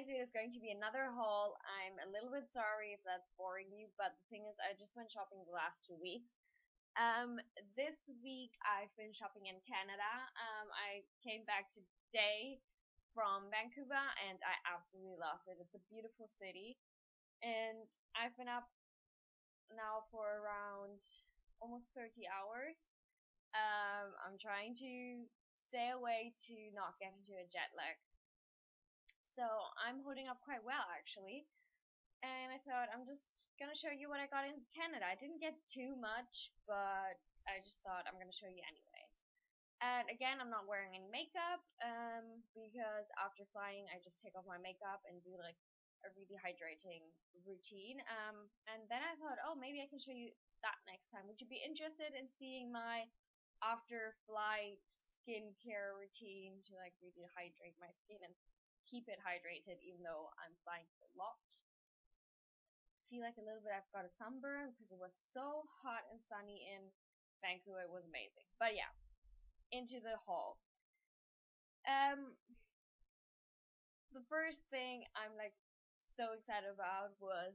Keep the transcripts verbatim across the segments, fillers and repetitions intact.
today's video is going to be another haul. I'm a little bit sorry if that's boring you, but the thing is, I just went shopping the last two weeks. Um, this week I've been shopping in Canada. Um, I came back today from Vancouver and I absolutely love it. It's a beautiful city, and I've been up now for around almost thirty hours. Um, I'm trying to stay away to not get into a jet lag. So I'm holding up quite well actually. And I thought I'm just gonna show you what I got in Canada. I didn't get too much, but I just thought I'm gonna show you anyway. And again, I'm not wearing any makeup um, because after flying, I just take off my makeup and do like a really hydrating routine. Um, and then I thought, oh, maybe I can show you that next time. Would you be interested in seeing my after flight skincare routine to like really hydrate my skin and keep it hydrated even though I'm flying a lot? Feel like a little bit I've got a sunburn because it was so hot and sunny in Vancouver. It was amazing. But yeah, into the haul. Um, the first thing I'm like so excited about was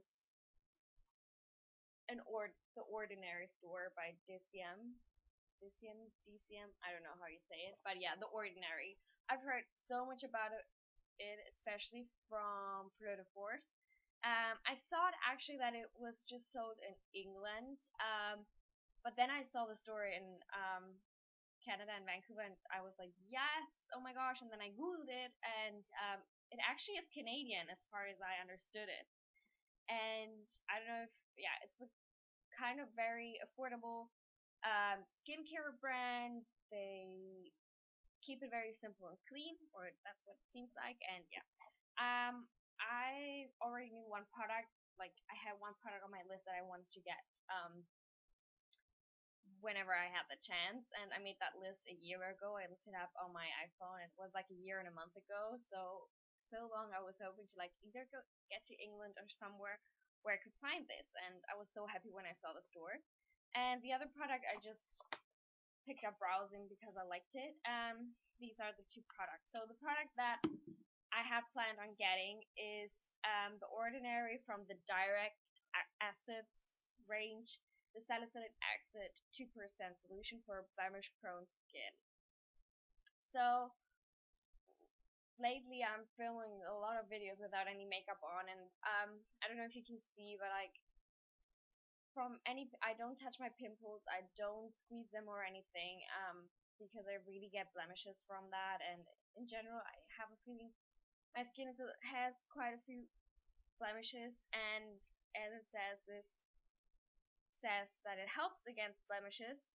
an or the Ordinary store by D C M. D C M, D C M. I don't know how you say it, but yeah, the Ordinary. I've heard so much about it, it especially from Fleur de Force. Um, I thought actually that it was just sold in England, um, but then I saw the store in um, Canada and Vancouver, and I was like, yes, oh my gosh! And then I googled it, and um, it actually is Canadian as far as I understood it. And I don't know if yeah, it's a kind of very affordable um, skincare brand. They keep it very simple and clean, or that's what it seems like. And yeah, um, I already knew one product. Like I had one product on my list that I wanted to get um, whenever I had the chance, and I made that list a year ago. I looked it up on my iPhone. It was like a year and a month ago. So so long I was hoping to like either go get to England or somewhere where I could find this, and I was so happy when I saw the store. And the other product I just picked up browsing because I liked it. Um, these are the two products. So the product that I had planned on getting is um, the Ordinary from the Direct Acids range, the Salicylic Acid two percent solution for blemish prone skin. So lately I'm filming a lot of videos without any makeup on, and um, I don't know if you can see, but like from any, I don't touch my pimples, I don't squeeze them or anything, um, because I really get blemishes from that, and in general I have a feeling my skin is, has quite a few blemishes, and as it says, this says that it helps against blemishes.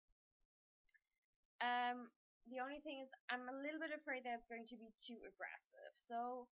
Um, the only thing is I'm a little bit afraid that it's going to be too aggressive, so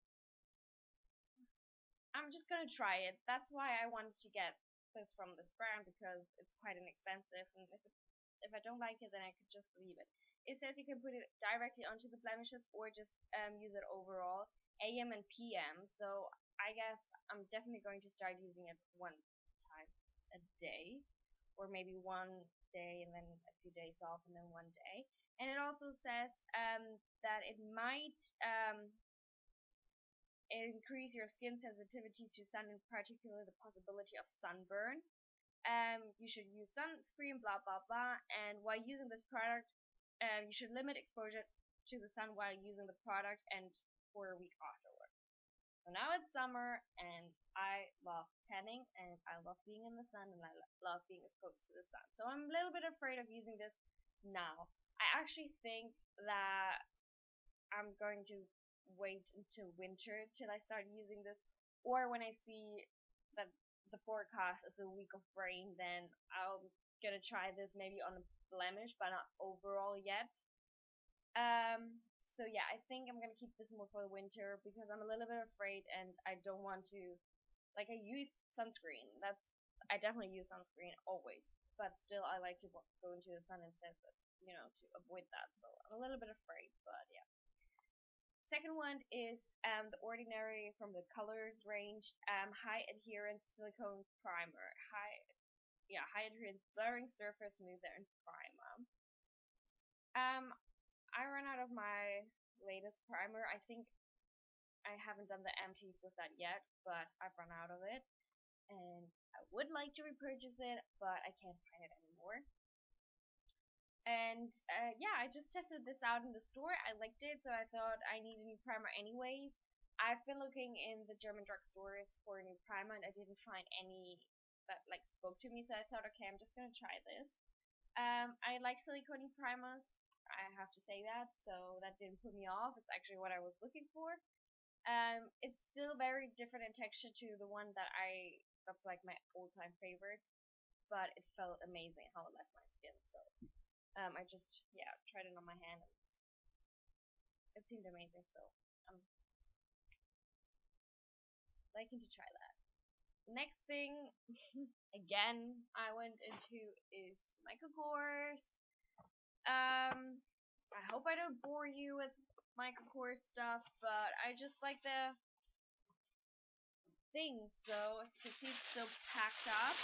I'm just gonna try it. That's why I wanted to get this from this brand, because it's quite inexpensive, and if it, if I don't like it, then I could just leave it. It says you can put it directly onto the blemishes or just um, use it overall, A M and P M. So I guess I'm definitely going to start using it one time a day, or maybe one day and then a few days off and then one day. And it also says um, that it might um, increase your skin sensitivity to sun, in particular the possibility of sunburn. Um, you should use sunscreen, blah blah blah. And while using this product, um, you should limit exposure to the sun while using the product and for a week afterwards. So now it's summer, and I love tanning, and I love being in the sun, and I love being exposed to the sun. So I'm a little bit afraid of using this now. I actually think that I'm going to wait until winter till I start using this, or when I see that the forecast is a week of rain, then I'm gonna try this maybe on a blemish, but not overall yet. Um, so yeah, I think I'm gonna keep this more for the winter because I'm a little bit afraid, and I don't want to, like, I use sunscreen. That's I definitely use sunscreen always, but still I like to go into the sun instead, of, you know, to avoid that. So I'm a little bit afraid, but yeah. Second one is um, the Ordinary from the Colors range, um, high adherence silicone primer. High, yeah, high adherence blurring surface smoother and primer. Um, I ran out of my latest primer. I think I haven't done the empties with that yet, but I've run out of it. And I would like to repurchase it, but I can't find it anymore. And uh, yeah, I just tested this out in the store. I liked it, so I thought I need a new primer anyways. I've been looking in the German drugstores for a new primer, and I didn't find any that like spoke to me, so I thought, okay, I'm just gonna try this. Um, I like silicone primers, I have to say that, so that didn't put me off. It's actually what I was looking for. Um, it's still very different in texture to the one that I, that's like my all-time favorite, but it felt amazing how it left my skin, so um, I just, yeah, tried it on my hand, and it seemed amazing, so I'm liking to try that. Next thing, again, I went into is Michael Kors. Um, I hope I don't bore you with Michael Kors stuff, but I just like the things. So as you can see, it's still packed up.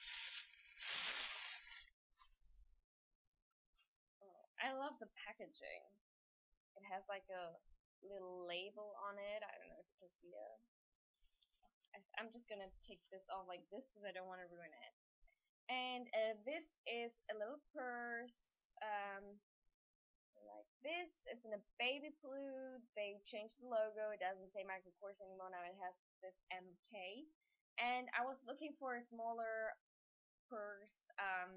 Oh, I love the packaging. It has like a little label on it. I don't know if you can see it. I'm just gonna take this off like this because I don't want to ruin it. And uh, this is a little purse, um, like this. It's in a baby blue. They changed the logo. It doesn't say Michael Kors anymore. Now it has this M K. And I was looking for a smaller purse um,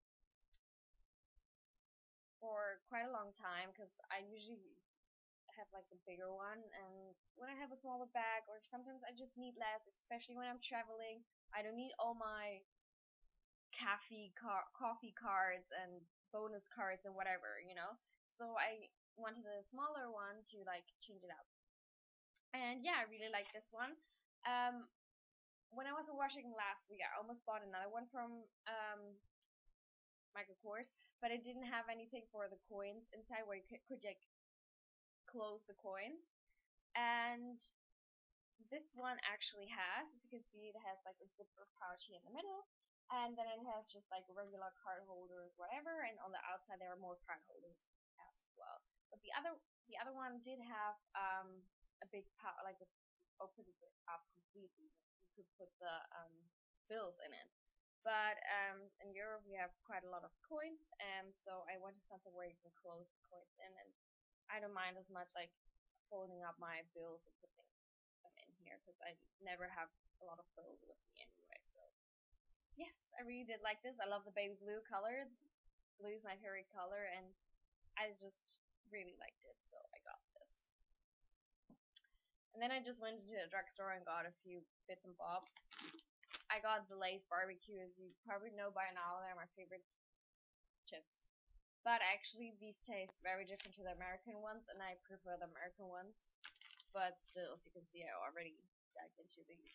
for quite a long time because I usually have like a bigger one, and when I have a smaller bag, or sometimes I just need less, especially when I'm traveling. I don't need all my coffee car- coffee cards and bonus cards and whatever, you know. So I wanted a smaller one to like change it up. And yeah, I really like this one. Um, when I was watching last week, I almost bought another one from um, Michael Kors, but it didn't have anything for the coins inside where you could, could like close the coins. And this one actually has, as you can see, it has like a zipper pouch here in the middle, and then it has just like regular card holders, whatever, and on the outside there are more card holders as well. But the other the other one did have um a big pouch, like it opened it up completely. You could put the um bills in it. But um in Europe we have quite a lot of coins, and so I wanted something where you can close the coins in, and I don't mind as much like folding up my bills and putting them in here because I never have a lot of bills with me anyway. So yes, I really did like this. I love the baby blue color. It's, blue is my favorite color, and I just really liked it, so I got this. And then I just went into a drugstore and got a few bits and bobs. I got the Lay's barbecue, as you probably know by now. They're my favorite chips. But actually, these taste very different to the American ones, and I prefer the American ones. But still, as you can see, I already dug into these.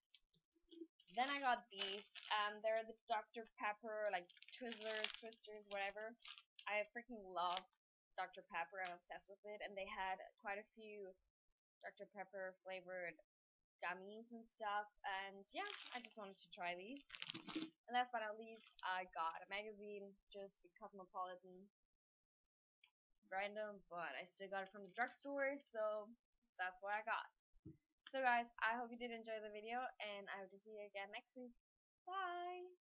Then I got these. Um, they're the Doctor Pepper, like Twizzlers, Twisters, whatever. I freaking love Doctor Pepper. I'm obsessed with it. And they had quite a few Doctor Pepper flavored gummies and stuff. And yeah, I just wanted to try these. And last but not least, I got a magazine, just the Cosmopolitan. Random, but I still got it from the drugstore, so that's what I got. So guys, I hope you did enjoy the video, and I hope to see you again next week. Bye!